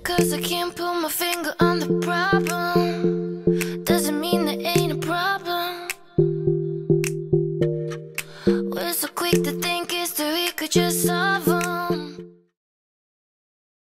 'cause I can't put my finger on the problem doesn't mean there ain't a problem. We're so quick to think history could just solve